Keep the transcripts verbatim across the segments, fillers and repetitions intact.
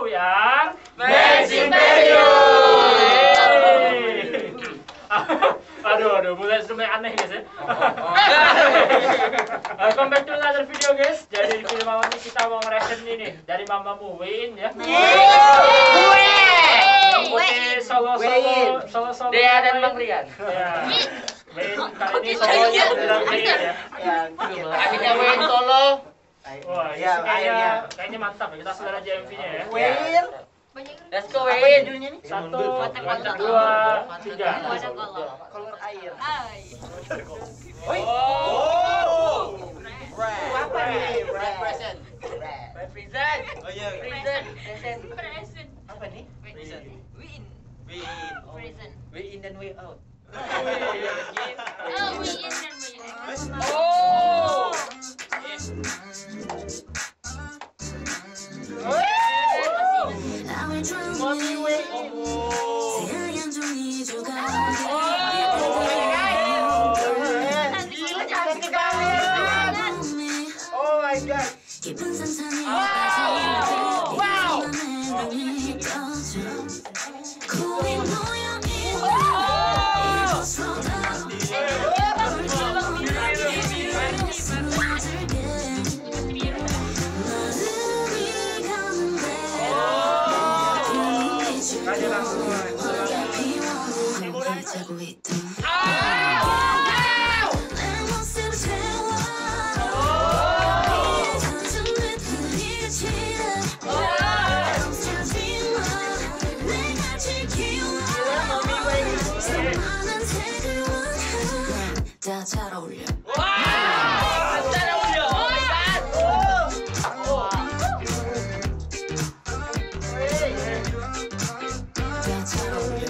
yang Max Imperium. Aduh, aduh, mulai mulai aneh guys ya. Welcome back to another video guys. Jadi di video malam ini kita mau nge-reaction ini dari mamamu Win ya. Win. Solo solo solo solo. Dea dan Bang Rian. Ya. Win kali ini solonya adalah Win ya. Akhirnya Win solo. Wah, ini kayaknya kayaknya mantap ya. Kita sebenarnya aja M V-nya ya. Win. Let's go Win. Satu, dua, tiga. Kolor air. Oh. Apa nih? Red present. Represent. Oh iya. Present. Present. Apa nih? Present. Win. Win. Present. Way in dan way out. Oh, we in and we out. Oh. Mommy Win. Oh my god. Wow. 잘 어울려. 잘 어울려. 잘 어울려.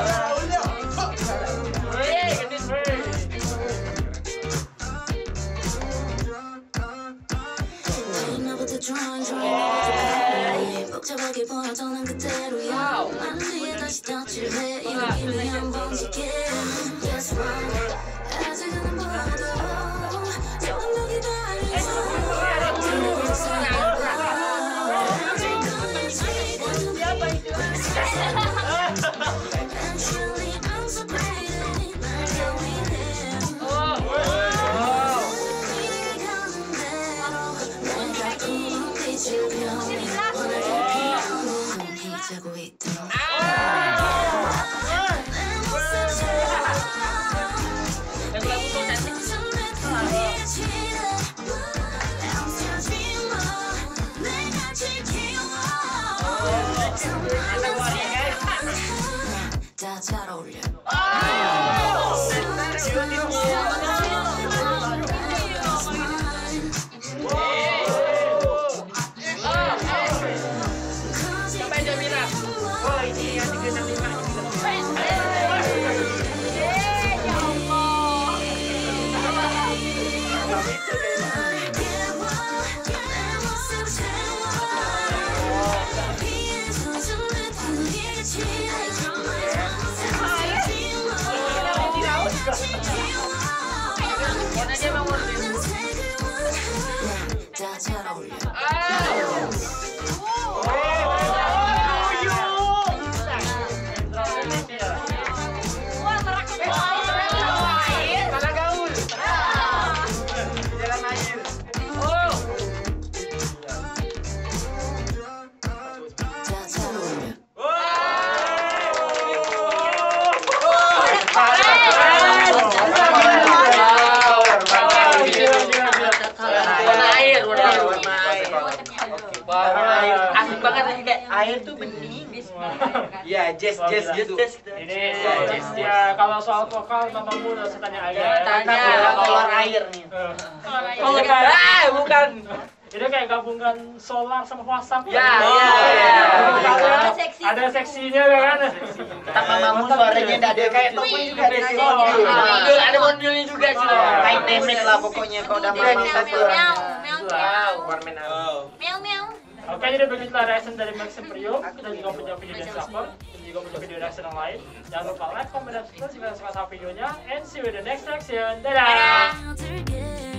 나부터 drawing drawing 복잡하게 보여도는 그대로야 난 뒤에 다시 터치를 해 이 느낌이 한 번 지게 Yes right 아직은 뭐라도 조금 더 기다려줘 Actually I'm so pretty 날 재미해 자고 있던 다잘 어울려. 다잘 어울려. Asik banget ini kayak air tuh bening. Ya, Jess, Jess gitu. Ini ya kalau soal vokal mamamu udah saya tanya aja. Tanya Kolor air nih. Kolor air. bukan. Ini kayak gabungan solar sama WhatsApp. Ya, ya. Ada seksinya kan? Kata mamamu suaranya enggak ada kayak temen juga di sini. Ada modelnya juga sih. Main nemet lah pokoknya kalau udah mamam satu. Meow meow. Oke, jadi begitulah reaction dari Max Imperium. Kita juga punya video dan cover, dan juga punya video reaction yang lain. Jangan lupa like, comment, dan subscribe jika suka sama videonya. And see you in the next reaction. Dadah! Dadah!